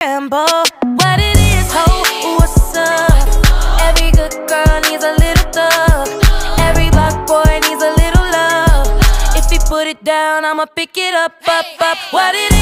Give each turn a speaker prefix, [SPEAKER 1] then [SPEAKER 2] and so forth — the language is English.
[SPEAKER 1] Rambo, what it is, ho, what's up? Every good girl needs a little thug. Every black boy needs a little love. If he put it down, I'ma pick it up. What it is.